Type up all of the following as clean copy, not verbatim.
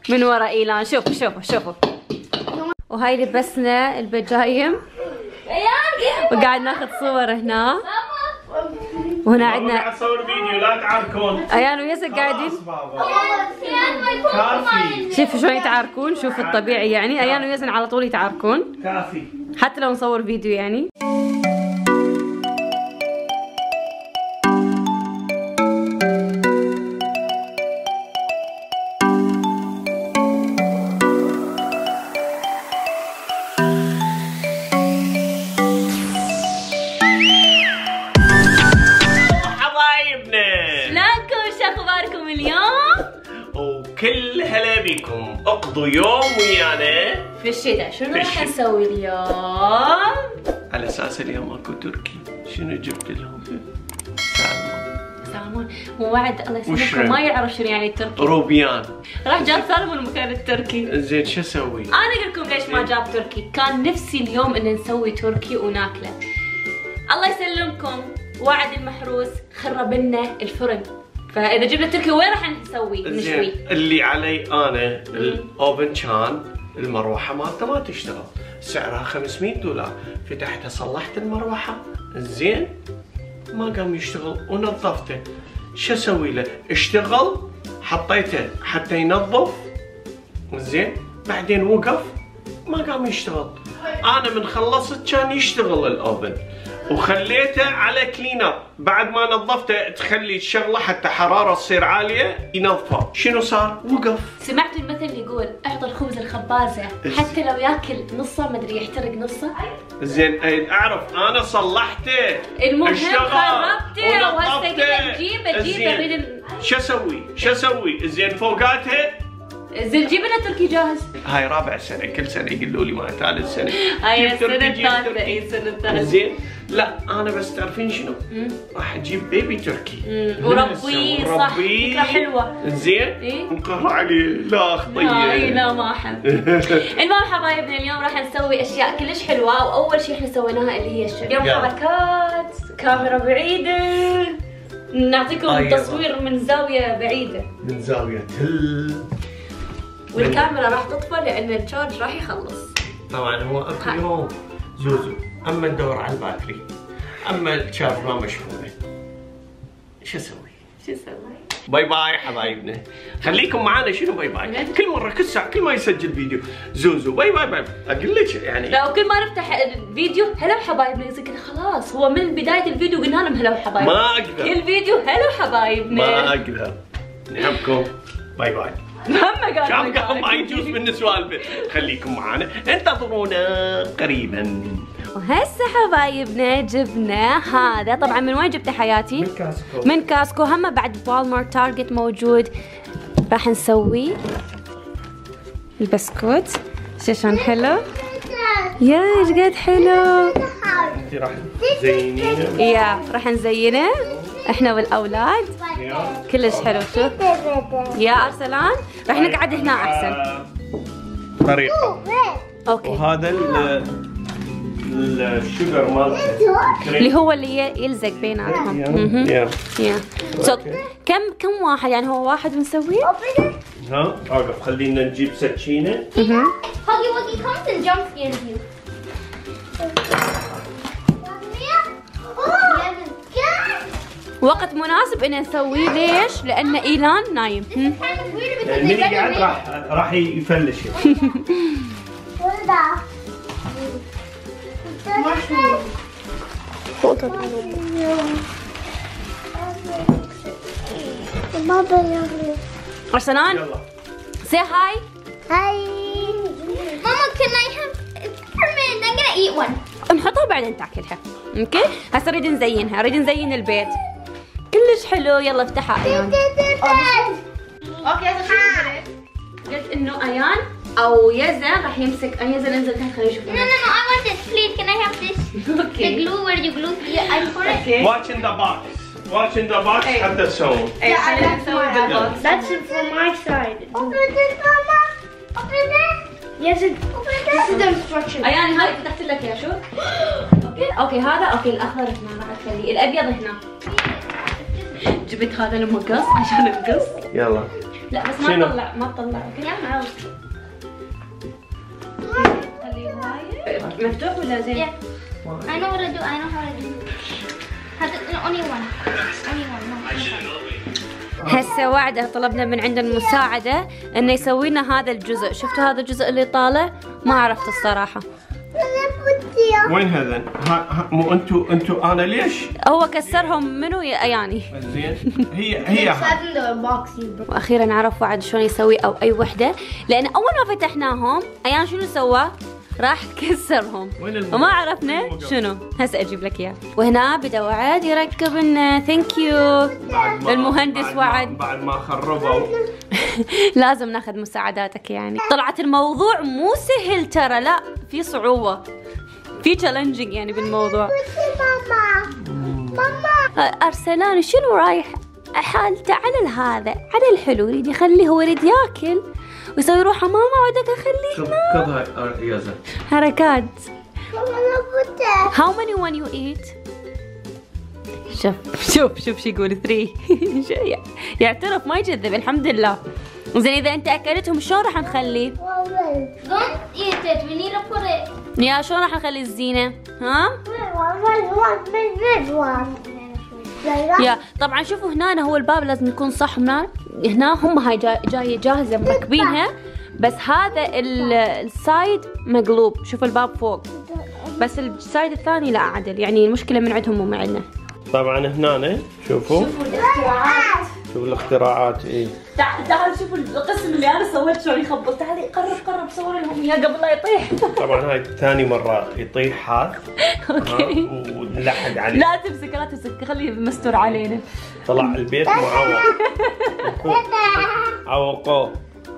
من ورا ايلان. شوفوا شوفوا شوفوا. وهاي لبسنا البجايم وقاعد ناخذ صور هنا. وهنا عندنا قاعد اصور فيديو لا تعاركون. ايان وياسر قاعدين. كافي. شوفوا شلون يتعاركون. شوفوا الطبيعي يعني ايان وياسر على طول يتعاركون. كافي. حتى لو نصور فيديو يعني. كل هلا بكم. اقضوا يوم ويانا في الشتاء. شنو راح نسوي اليوم؟ على اساس اليوم اكو تركي. شنو جبت لهم؟ سالمون. هو وعد الله يسلمكم ما يعرف شنو يعني التركي. روبيان. راح جاب سالمون مكان التركي. زين شو اسوي؟ انا اقول لكم ليش ما جاب تركي. كان نفسي اليوم ان نسوي تركي وناكله. الله يسلمكم. وعد المحروس خرب لنا الفرن. فاذا جبنا تركي وين راح نسوي؟ نشوي. اللي علي انا الاوفن كان المروحه مالته ما تشتغل، سعرها $500. فتحتها صلحت المروحه زين ما قام يشتغل ونظفته. شو اسوي له؟ اشتغل حطيته حتى ينظف زين بعدين وقف ما قام يشتغل. انا من خلصت كان يشتغل الاوفن وخليته على كلين اب. بعد ما نظفته تخلي الشغله حتى حراره تصير عاليه ينظفها. شنو صار؟ وقف. سمعت المثل يقول اعطى الخبز الخبازه حتى لو ياكل نصه ما ادري يحترق نصه. زين اعرف انا صلحته. المهم خربته وهسه قلت جيبه. شو اسوي؟ شو اسوي؟ زين فوقاتها زين جيب لنا تركي جاهز. هاي رابع سنه كل سنه يقولوا لي ما ثالث سنه. هاي السنه الثالثه. اي السنه الثالثه. زين لا انا بس تعرفين شنو؟ راح اجيب بيبي تركي وربيه. صح فكره حلوه. زين انقهر عليه. لا خطيه. اي لا ما احب. المهم حبايبنا اليوم راح نسوي اشياء كلش حلوه. واول شيء احنا سويناها اللي هي اليوم حركات كاميرا بعيده. نعطيكم تصوير من زاويه بعيده. من زاويه تل. والكاميرا راح تطفى لان الشارج راح يخلص. طبعا هو اكو يوم زوزو اما ندور على الباتري اما الشارج ما مشحونه. شو اسوي؟ شو اسوي؟ باي باي حبايبنا. خليكم معانا. شنو باي باي؟ كل مره كل ساعه كل ما يسجل فيديو زوزو باي باي باي. اقول لك يعني لو كل ما نفتح الفيديو هلا حبايبنا يصير خلاص. هو من بدايه الفيديو قلنا لهم هلا حبايبنا. ما اقدر. كل فيديو هلا حبايبنا. ما اقدر. نحبكم. باي باي. قال ما يجوز من سوالفه. خليكم معانا انتظرونا قريبا. وهسه حبايبنا جبنا هذا. طبعا من وين جبته حياتي؟ من كاسكو. من كاسكو. هم بعد والمارت تارجت موجود. راح نسوي البسكوت. شلون حلو؟ يا ايش قد حلو. انت راح تزينينه؟ يا راح نزينه احنا والاولاد. كلش حلو. شوف يا ارسلان راح نقعد هنا احسن. طريقه. اوكي. وهذا الشجر مالته اللي هو اللي يلزق بيناتهم. يا كم واحد يعني؟ هو واحد ونسويه؟ ها اوقف. خلينا نجيب سكينه. Huggy Wuggy comes and jump scares you. وقت مناسب ان نسويه. ليش؟ لان ايلان نايم. اللي قاعد راح يفلش. ارسلان say hi. Hi. Mama, can I have peppermint? I'm gonna eat one. نحطها وبعدين تاكلها. اوكي. هسه نريد نزينها. نريد نزين البيت. كلش حلو. يلا افتحها ايان. اوكي هسه شو قلت انه ايان او يزن راح يمسك. يزن انزل تحت خليه يشوف. No, I want this. Please, can I have this? Okay. The glue where you glue the ice for it. Okay. Watch in the box. Watch in the box حتى تسوون. خلينا نسوي بالبوكس. That's it from my side. Open this, Mama. Open this. Yes, open this. This is the instruction. ايان هاي فتحت لك يا شو. اوكي هذا اوكي. الاخضر هنا راح تخليه. الابيض هنا. جبت هذا المقص عشان نقص. يلا. لا بس شنو؟ ما تطلع ما تطلع. اوكي يا معود. خليه هواي مفتوح ولا زين؟ I know what to do. I know how to do. Only one. Only one. هسه وعده طلبنا من عنده المساعدة انه يسوي لنا هذا الجزء. شفتوا هذا الجزء اللي طالع؟ ما عرفت الصراحة. وين هذا؟ مو انتوا انا ليش؟ هو كسرهم منو يعني؟ زين هي واخيرا عرف وعد شلون يسوي او اي وحدة، لان اول ما فتحناهم ايان شنو سوى؟ راح كسرهم وما عرفنا شنو. هسه اجيب لك اياه. وهنا بدا وعد يركب لنا. ثانك يو المهندس وعد. بعد ما خربوا. لازم ناخذ مساعداتك يعني. طلعت الموضوع مو سهل ترى، لا في صعوبة، في تشالنجينج يعني بالموضوع. ماما ارسلان شنو رايح حالته على هذا على الحلو، يريد يخليه هو يريد ياكل ويسوي روحه ماما ودك اخليه هنا. خذ يا زلمه حركات. How many when you eat؟ شوف شو يقول 3. يعترف ما يكذب الحمد لله. زين اذا انت اكلتهم شلون راح نخليه؟ Don't eat it. We need to put it. يا شلون راح نخلي الزينة؟ ها؟ يا طبعا شوفوا هنا هو الباب لازم يكون صح. هنا هم هاي جاية جاهزة مركبينها، بس هذا السايد مقلوب. شوفوا الباب فوق بس السايد الثاني لا عدل، يعني المشكلة من عندهم مو من عندنا. طبعا هنا شوفوا الاختراعات. شوفوا الاختراعات. ايه تعال شوفوا القسم اللي انا سويت شلون يخبط. تعالي قرب صور لهم اياه قبل لا يطيح. طبعا هاي ثاني مرة يطيح هذا. اوكي ونلحق عليه. لا تمسك خليه مستور علينا. طلع البيت معوق. عوقوه.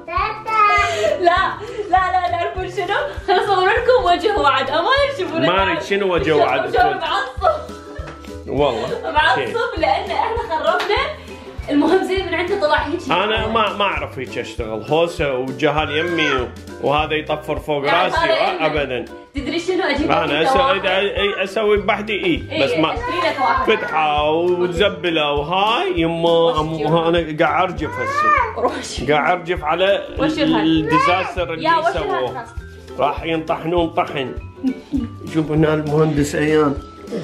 لا تعرفون شنو؟ خلينا نصور لكم وجه وعد. ما تشوفون ما اريد. شنو وجه وعد؟ معصب والله معصب لان احنا خربنا. المهم زين من عنده طلع هيك. انا ما اعرف هيك اشتغل هوسه وجهال يمي وهذا يطفر فوق راسي ابدا. تدري شنو اجيب؟ انا اسوي بحدي بس ما فتحه وزبله وهاي يما انا قاعد ارجف هسه. قاعد ارجف على الديزاستر اللي سووه. راح ينطحنون طحن. شوف هنا المهندس ايان.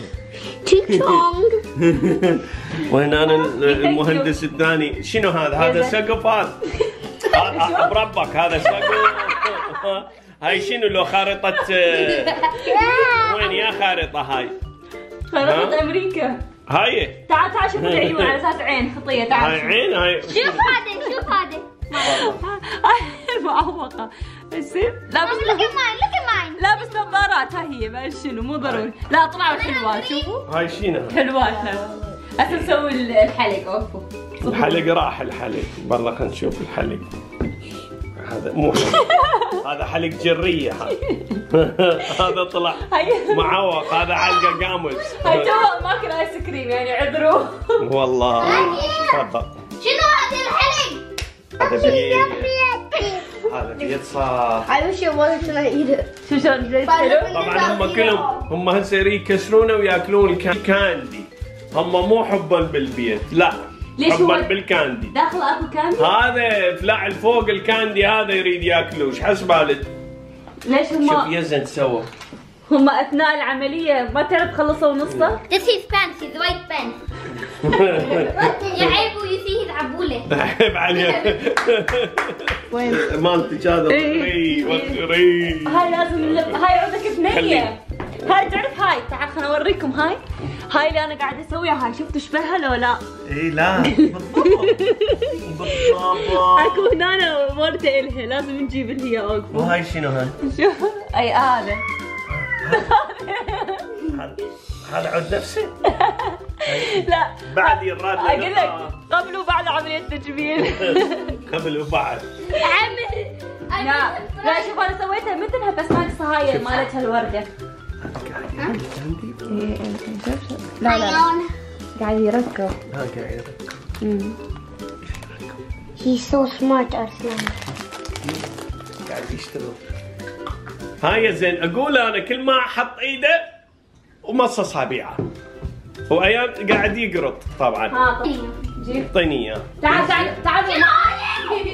وهنا المهندس الثاني. شنو هذا سقف هذا بربك. هذا سقف. هاي شنو لو خارطة وين يا خارطة هاي؟ خارطة امريكا. هاي تعال شوف العيون على اساس عين خطية. تعال هاي عين. هاي شوف هذا معوقة. لابس لابس نظارات. هاي هي ما شنو مو ضروري. لا طلعوا حلوات. شوفوا هاي شنو حلوات. هسه نسوي الحلق. اوفو الحلق راح. الحلق والله خلينا نشوف الحلق. هذا مو حلق. هذا حلق جرية. هذا طلع معوق. هذا علقة قامز. هاي تو ماكل ايس كريم يعني عذروا. والله تفضل. شنو هذا الحلق؟ هذا بيد صار. I wish it wasn't till I eat it. شو شلون طبعا هم كلهم هم هسه يكسرونه وياكلون الكاندي. هم مو حبا بالبيت لا. ليش حبا هو بالكاندي. داخل اكو كاندي؟ هذا فلاع فوق الكاندي هذا يريد ياكلوه. ايش حسبالك؟ ليش شوف يزن سوى. هم اثناء العمليه ما تعرف خلصوا نصه. This is pants. His white pants. يا عيبو يسيه عبوله. عيب عليك. وين؟ مالتك هذا وطري. هاي لازم هاي عندك بنيه. هاي تعرف هاي تعال خليني اوريكم. هاي اللي انا قاعده اسويها. هاي شفتوا شبهها لو لا؟ اي لا بالضبط. اكو هنا ورده الها لازم نجيب اللي هي اوقف. وهاي شنو هاي؟ شوف اي هذا هذا عود نفسه؟ لا بعد يراد. اقول لك قبل وبعد عمليه تجميل. قبل وبعد. لا شوف انا سويتها مثلها بس ناقصه هاي مالتها الورده. لا قاعد يركب. قاعد يركب. He's so smart أرسلان. قاعد يشتغل. هاي زين اقول انا كل ما احط ايده ومص اصابعه وايام قاعد يقرط طبعا. جيب اعطيني اياه. تعال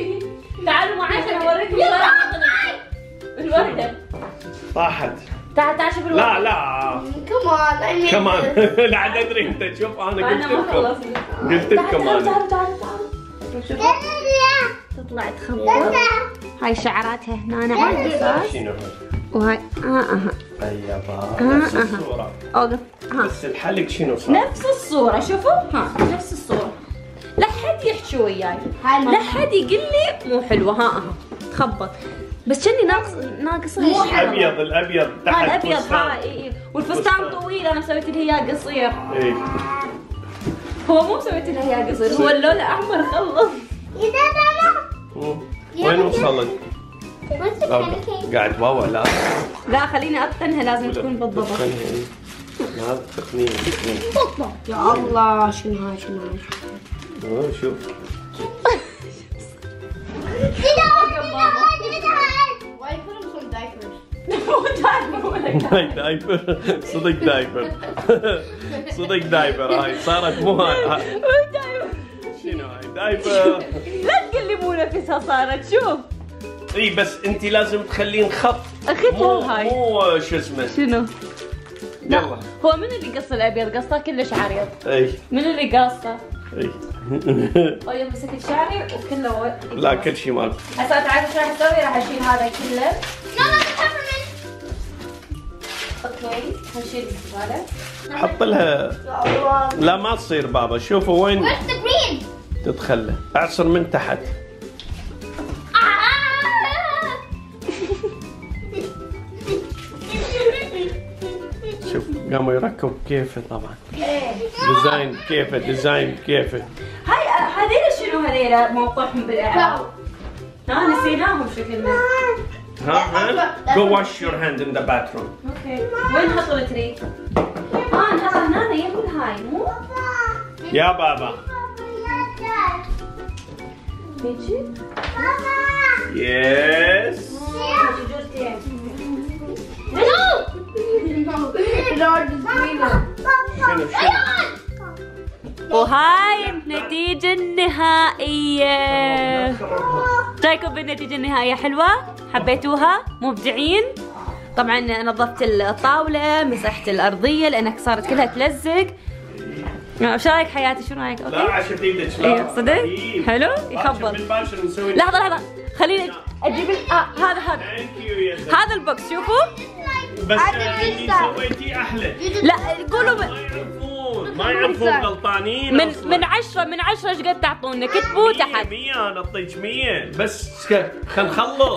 تعالوا معي عشان اوريكم الوردة. طاحت. تعال شوف الوردة. لا كمان كمان. لا عاد ادري انت شوف انا قلت لكم. قلت لكم انا. تعالوا تطلع تخبط. هاي شعراتها هنا على الاساس. شنو وهاي طيبة. نفس الصورة. اوقف. بس الحلق شنو صار؟ نفس الصورة شوفوا. نفس الصورة. لا حد يحكي وياي. لا حد يقول لي مو حلوة. تخبط. بس كأني ناقصة مو ابيض. الابيض تحت. الابيض اي والفستان طويل انا مسويت لها اياه قصير. اي هو مو مسويت لها اياه قصير، هو اللون احمر خلص. وين وصلت؟ قاعد واوا لا خليني اتقنها لازم تكون بالضبط. هذا تقنين. يا الله شنو هاي شوف. دايبر. صدق دايبر هاي صارت مو هاي. شنو هاي دايبر؟ لا تقول لي مو نفسها صارت شوف. اي بس انت لازم تخلين خط. هاي مو شو اسمه. شنو؟ يلا. هو من اللي قص الابيض؟ قصه كلش عريض. اي من اللي قاصه؟ اي يوم مسكت شعري وكله لا كل شيء مال. هسه تعرف ايش راح اسوي؟ راح اشيل هذا كله. اوكي هنشيل الزباله. حط لها. لا ما تصير بابا. شوفوا وين تدخله. اعصر من تحت. شوف قاموا يركب كيفه طبعا. ديزاين كيفه ديزاين كيفه. هاي هذيلا شنو هذيلا موقعهم بالاعراب؟ نسيناهم شكلنا. Go wash your hand in the bathroom. اوكي وين نحط التري؟ نحط هنا يمكن هاي مو؟ يا بابا. بيجي؟ يس. شنو وهاي النتيجة النهائية. رايكم بالنتيجة النهائية؟ حلوة؟ حبيتوها؟ مبدعين؟ طبعا نظفت الطاولة، مسحت الأرضية لأنها صارت كلها تلزق. ايش رايك حياتي؟ شو رايك؟ لا عشان ايدك. لا صدق؟ حلو؟ يخبط. لحظة خليني اجيب هذا البوكس شوفوا. بس اللي سويتيه احلى. لا قولوا ما يعرفون غلطانين. من 10 ايش قد تعطونا؟ كتبوا تحت. 100 انا اعطيك 100 بس خل نخلص.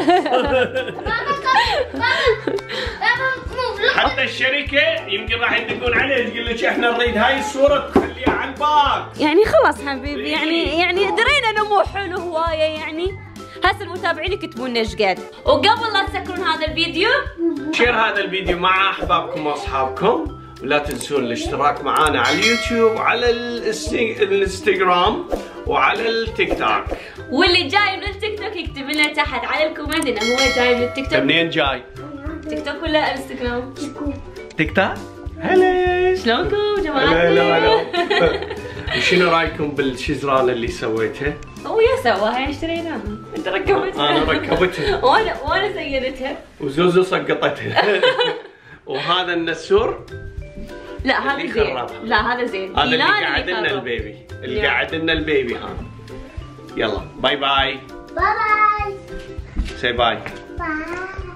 حتى الشركه يمكن راح يدقون عليه تقول لك احنا نريد هاي الصوره تخليها على الباك. يعني خلاص حبيبي يعني درينا انه مو حلو هوايه يعني. هسه المتابعين يكتبون لنا ايش قد. وقبل لا تسكرون هذا الفيديو شير هذا الفيديو مع احبابكم واصحابكم، ولا تنسون الاشتراك معنا على اليوتيوب وعلى الانستغرام وعلى التيك توك. واللي جاي من التيك توك يكتب لنا تحت على الكومنت انه هو جاي من التيك توك. منين جاي؟ تيك توك ولا انستغرام؟ تيك توك. هلا شلونكم جماعتنا؟ هلا وشنو رايكم بالشزرانه اللي سويتها؟ هو يا سواها يعني اشتريناها، انت ركبتها. انا ركبتها. وانا زينتها. وزوزو سقطتها. وهذا النسور. لا هذا زين. لا هذا زين. هذا اللي قاعد لنا البيبي. اللي قاعد لنا البيبي هذا. يلا باي باي. باي باي. سي باي. باي.